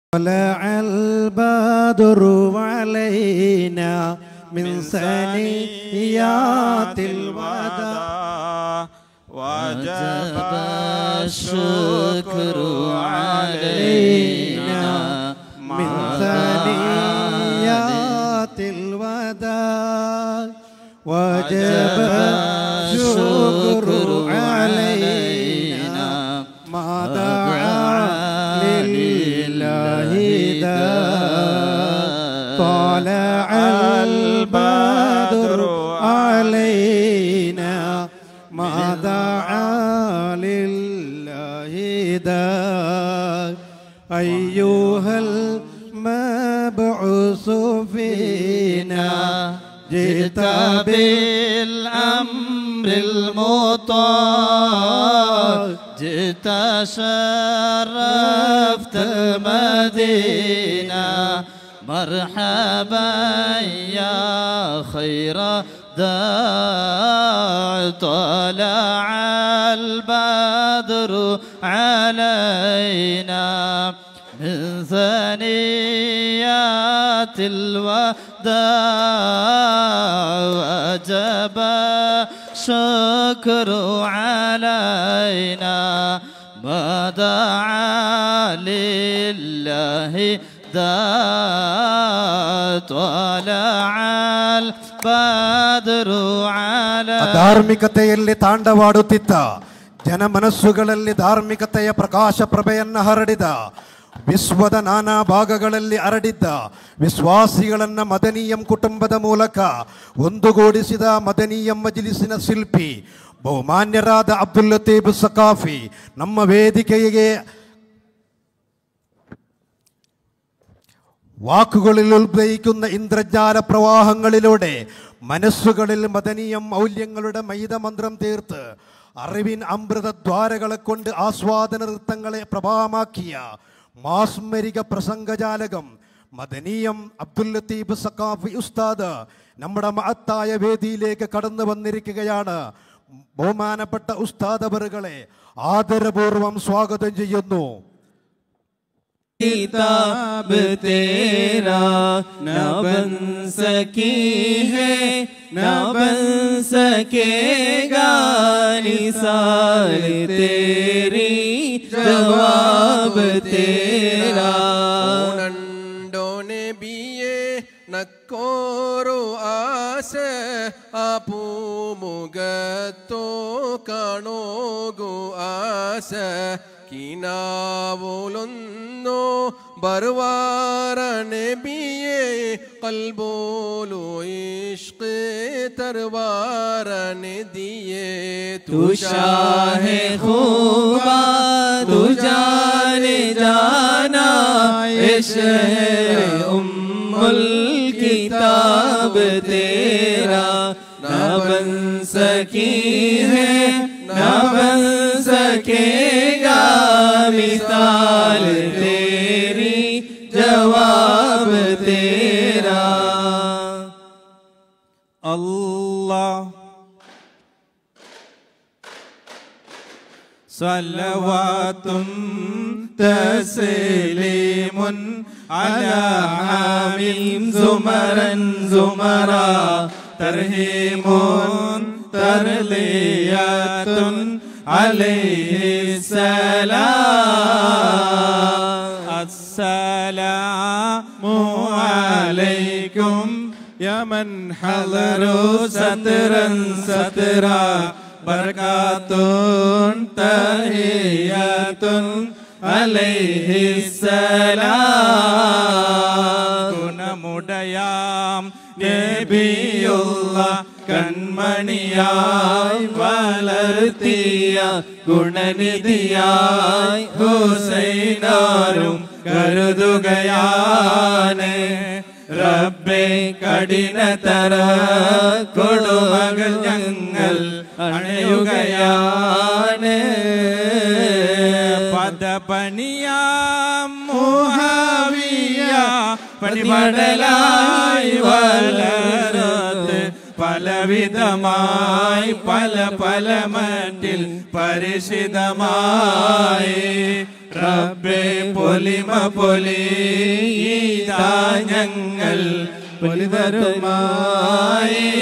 طلع البدر علينا من ثنيات الوداع وجب الشكر علينا من ثنيات الوداع وجب الشكر علينا ما دعا لله طلع البدر علينا ما دعا لله أيها المبعوث فينا جئت بالأمر المطاع جئت شرفت المدينة مرحبا يا خير داع طلع البدر علينا من ثنيات الوداع وجب شكر علينا ما دعا لله طلع البدر علينا ಧಾರ್ಮಿಕತೆಯಲ್ಲಿ ತಾಂಡವಾಡುತ್ತಿದ್ದ ಜನಮನಸ್ಸುಗಳಲ್ಲಿ ಧಾರ್ಮಿಕತೆಯ ಪ್ರಕಾಶ ಪ್ರಭೆಯನ್ನು ಹರಡಿದ ವಿಶ್ವದ ನಾನಾ ಭಾಗಗಳಲ್ಲಿ ಹರಡಿದ್ದ ವಿಶ್ವಾಸಿಗಳನ್ನು ಮದನೀಯಂ ಕುಟುಂಬದ ಮೂಲಕ ಒಂದುಗೂಡಿಸಿದ ಮದನೀಯಂ ಮಜ್ಲಿಸಿನ ಶಿಲ್ಪಿ ಬಹುಮಾನ್ಯರಾದ ಅಬ್ದುಲ್ ಲತೀಫ್ ಸಕಾಫಿ ನಮ್ಮ ವೇದಿಕೆಗೆ വാക്കുകളിൽ ഉത്ഭവിക്കുന്ന ഇന്ദ്രജാല പ്രവാഹങ്ങളിലൂടെ മനസ്സുകളിൽ മദനീയ മൗല്യങ്ങളുടെ മൈതമന്ത്രം തീർത്ത് അറിവിൻ അമൃതദ്വാരകളെ കൊണ്ട് ആസ്വാദന നൃത്തങ്ങളെ പ്രഭാവമാക്കിയ മാസ്മരിക പ്രസംഗജാലകം മദനീയം അബ്ദുൽ ലത്തീഫ് സഖാഫി ഉസ്താദ് നമ്മുടെ മഹത്തായ വേദിയിലേക്ക് കടന്നു വന്നിരിക്കുകയാണ്. ബഹുമാനപ്പെട്ട ഉസ്താദ് അവറുകളെ ആദരപൂർവം സ്വാഗതം ചെയ്യുന്നു. किताब तेरा न बन सकी है न बन सकेगा निसाल तेरी जवाब तेरा നണ്ടോനെ ബിയെ നക്കോറു ആസ ആപൂ മുഖത്തോ കാണോഗു ആസ കിനാവുലൊന്നോ ബർവാര നബിയെ കൽബോലു ഇഷ്ഖ് തർവാര നദിയെ तू शाहे खूबा तू जाने जाना ए शहर उम्मुल किताब तेरा न बन सकी है न बन सकेगा मिसाल तेरी जवाब तेरा अल्लाह सल्लवातुम तस्लीमुन अला हामिम जुमरन जुमरा तरहीमुन तरलियातुन अलैहि सलाम अस्सलामु अलैकुम या मन हज़रू सतरन सतरा बरकातुन तहियातुन अलैहि सलाम गुणमुडयाम നബിയുള്ള കൺമണിയായി വളർത്തിയ ഗുണനിധിയായി ഹുസൈനാരും കരുതുകയാണ് റബ്ബേ കഠിനതര കൊടുമകൾ ഞങ്ങൾ അണയുകയാണ് പദപണിയാം മുഹാവിയ പണിപടലായി വളരത്ത് പലവിധമായി പല പല മറ്റിൽ പരിശിതമായി റബ്ബേ പൊലിമ പൊലിതാ ഞങ്ങൾ പൊലിതരുമായി